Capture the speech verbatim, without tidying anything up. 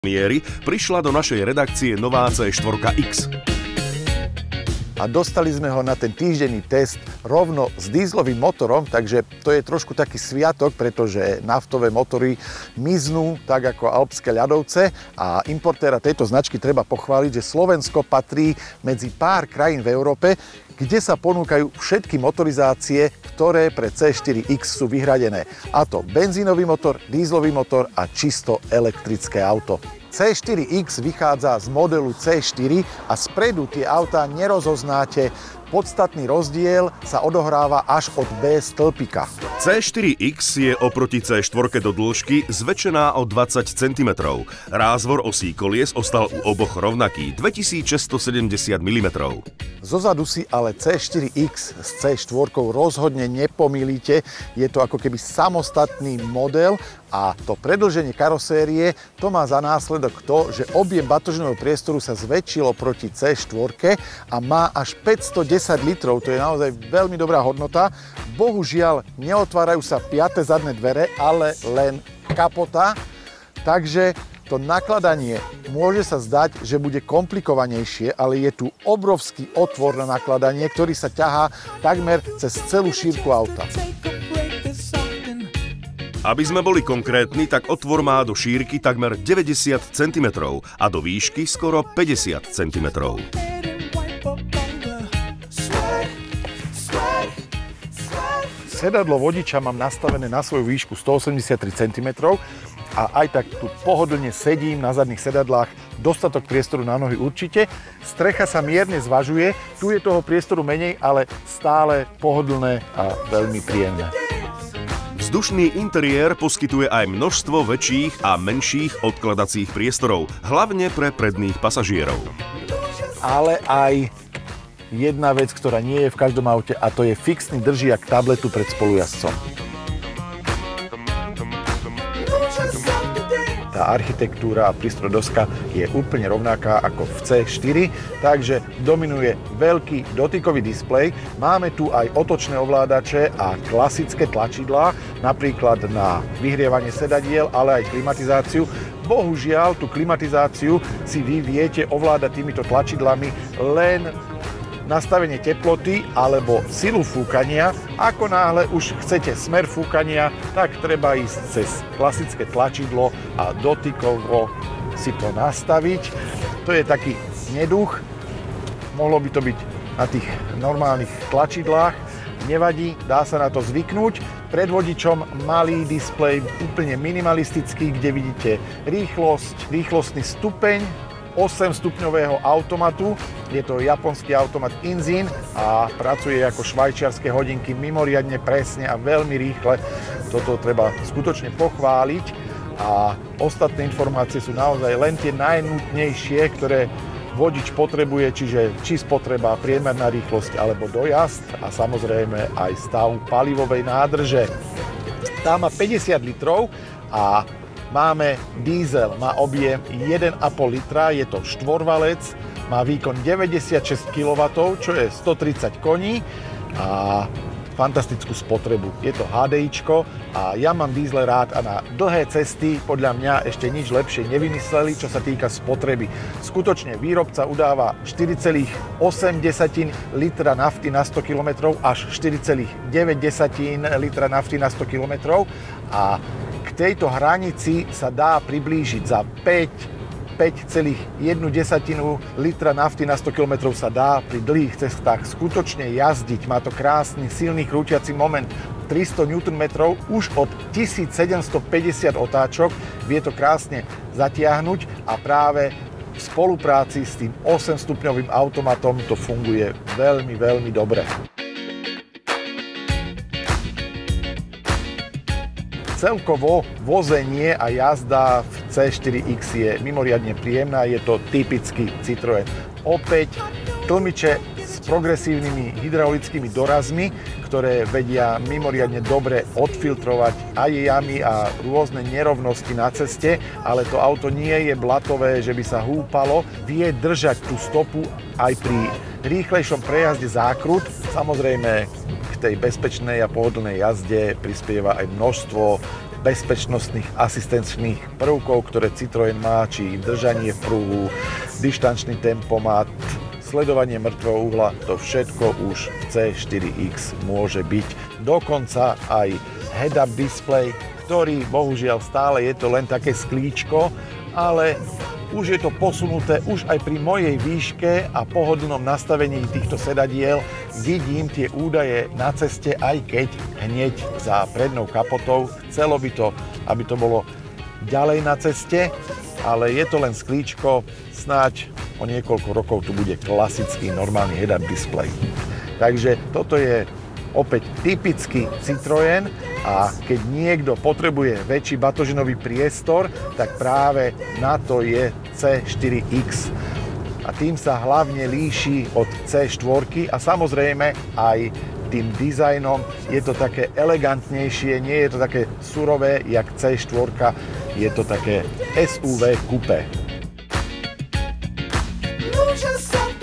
Miery prišla do našej redakcie nová cé štyri iks. A dostali sme ho na ten týždenný test rovno s dízlovým motorom, takže to je trošku taký sviatok, pretože naftové motory miznú tak ako alpské ľadovce a importéra tejto značky treba pochváliť, že Slovensko patrí medzi pár krajín v Európe, kde sa ponúkajú všetky motorizácie, ktoré pre cé štyri iks sú vyhradené. A to benzínový motor, dízlový motor a čisto elektrické auto. cé štyri iks vychádza z modelu cé štyri a spredu tie autá nerozoznáte. Podstatný rozdiel sa odohráva až od bé stĺpika. cé štyri iks je oproti cé štyri do dĺžky zväčšená o dvadsať centimetrov. Rázvor osí kolies ostal u oboch rovnaký, dvetisícšesťstosedemdesiat milimetrov. Zozadu si ale cé štyri iks s cé štyri rozhodne nepomýlite. Je to ako keby samostatný model a to predĺženie karosérie to má za následok to, že objem batožinového priestoru sa zväčšilo proti cé štyri a má až päťstodesať litrov. To je naozaj veľmi dobrá hodnota. Bohužiaľ neotvárajú sa piate zadné dvere, ale len kapota. Takže to nakladanie môže sa zdať, že bude komplikovanejšie, ale je tu obrovský otvor na nakladanie, ktorý sa ťahá takmer cez celú šírku auta. Aby sme boli konkrétni, tak otvor má do šírky takmer deväťdesiat centimetrov a do výšky skoro päťdesiat centimetrov. Sedadlo vodiča mám nastavené na svoju výšku stoosemdesiattri centimetrov a aj tak tu pohodlne sedím na zadných sedadlách, dostatok priestoru na nohy určite. Strecha sa mierne zvažuje, tu je toho priestoru menej, ale stále pohodlné a veľmi príjemné. Vzdušný interiér poskytuje aj množstvo väčších a menších odkladacích priestorov, hlavne pre predných pasažierov. Ale aj jedna vec, ktorá nie je v každom aute, a to je fixný držiak tabletu pred spolujazdcom. Tá architektúra a prístrodoska je úplne rovnaká ako v cé štyri, takže dominuje veľký dotykový displej. Máme tu aj otočné ovládače a klasické tlačidlá, napríklad na vyhrievanie sedadiel, ale aj klimatizáciu. Bohužiaľ, tú klimatizáciu si vy viete ovládať týmito tlačidlami len nastavenie teploty alebo silu fúkania. Ako náhle už chcete smer fúkania, tak treba ísť cez klasické tlačidlo a dotykovo si to nastaviť. To je taký neduch. Mohlo by to byť na tých normálnych tlačidlách. Nevadí, dá sa na to zvyknúť. Pred vodičom malý displej, úplne minimalistický, kde vidíte rýchlosť, rýchlostný stupeň, osemstupňového automatu. Je to japonský automat Inzin a pracuje ako švajčiarske hodinky mimoriadne presne a veľmi rýchle. Toto treba skutočne pochváliť a ostatné informácie sú naozaj len tie najnutnejšie, ktoré vodič potrebuje, čiže či spotreba, priemerná rýchlosť alebo dojazd a samozrejme aj stav palivovej nádrže. Tá má päťdesiat litrov a máme diesel, má objem jeden a pol litra, je to štvorvalec, má výkon deväťdesiatšesť kilowattov, čo je stotridsať koní a fantastickú spotrebu. Je to há dé íčko a ja mám diesel rád a na dlhé cesty podľa mňa ešte nič lepšie nevymysleli, čo sa týka spotreby. Skutočne výrobca udáva štyri celé osem litra nafty na sto kilometrov až štyri celé deväť litra nafty na sto kilometrov a k tejto hranici sa dá priblížiť za päť, päť celá jedna litra nafty na sto kilometrov sa dá pri dlhých cestách skutočne jazdiť. Má to krásny, silný krútiaci moment, tristo newtonmetrov, už od tisícsedemstopäťdesiat otáčok vie to krásne zatiahnuť a práve v spolupráci s tým osemstupňovým automatom to funguje veľmi, veľmi dobre. Celkovo vozenie a jazda v cé štyri iks je mimoriadne príjemná, je to typický Citroën. Opäť tlmiče s progresívnymi hydraulickými dorazmi, ktoré vedia mimoriadne dobre odfiltrovať aj jamy a rôzne nerovnosti na ceste, ale to auto nie je blatové, že by sa húpalo, vie držať tú stopu aj pri rýchlejšom prejazde zákrut. Samozrejme, tej bezpečnej a pohodlnej jazde prispieva aj množstvo bezpečnostných asistenčných prvkov, ktoré Citroën má, či držanie v pruhu, dištančný tempomat, sledovanie mŕtvého uhla, to všetko už v cé štyri iks môže byť. Dokonca aj head-up display, ktorý bohužiaľ stále je to len také sklíčko, ale už je to posunuté, už aj pri mojej výške a pohodlnom nastavení týchto sedadiel vidím tie údaje na ceste, aj keď hneď za prednou kapotou. Chcelo by to, aby to bolo ďalej na ceste, ale je to len sklíčko, snáď o niekoľko rokov tu bude klasický normálny head-up display. Takže toto je opäť typický Citroën a keď niekto potrebuje väčší batožinový priestor, tak práve na to je cé štyri iks. A tým sa hlavne líši od cé štyri a samozrejme aj tým dizajnom je to také elegantnejšie, nie je to také surové jak cé štyri, je to také es ú vé kupé. Lose yourself